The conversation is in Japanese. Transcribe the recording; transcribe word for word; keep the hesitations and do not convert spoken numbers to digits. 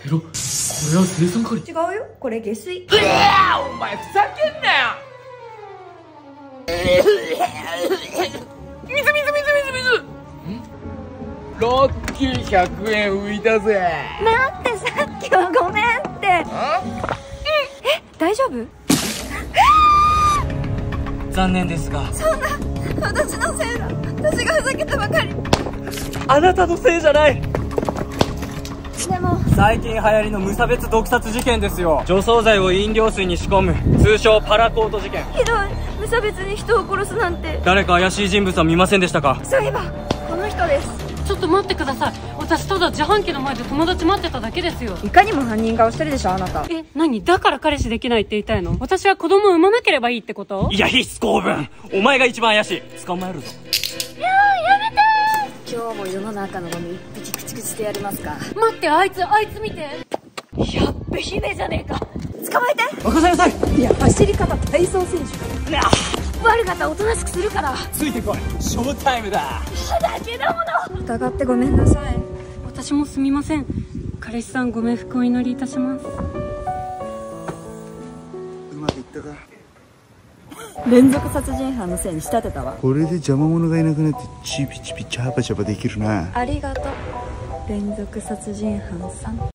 ペロ、これは生産カリ。 違うよ、これ下水。 うわー、お前ふざけんなよ。水水水水水。ラッキーひゃくえん浮いたぜ。 待って、さっきはごめんって。え、大丈夫？ 残念ですが。 そんな、私のせいだ。私がふざけたばかり。 あなたのせいじゃない。 でも最近流行りの無差別毒殺事件ですよ。除草剤を飲料水に仕込む通称パラコート事件。 ひどい。無差別に人を殺すなんて。 誰か怪しい人物は見ませんでしたか？ そういえばこの人です。 ちょっと待ってください。私ただ自販機の前で友達待ってただけですよ。 いかにも犯人顔してるでしょ、あなた。 え、何？だから彼氏できないって言いたいの？私は子供を産まなければいいってこと？ いや、必須公文。お前が一番怪しい。捕まえるぞ。 いやー、やめてー。今日も世の中のゴミ一匹駆逐してやりますか。 待って、あいつあいつ見て。やっべ、姫じゃねえか。 捕まえて。 任せなさい。 いや、走り方体操選手だ。 なあ、 悪かったらおとなしくするから。 ついてこい。ショータイムだ。 だけだもの。疑ってごめんなさい。 私もすみません。彼氏さんご冥福をお祈りいたします。 うまくいったか。 連続殺人犯のせいに仕立てたわ。 これで邪魔者がいなくなってチビチビチャバチャバできるな。 ありがとう連続殺人犯さん。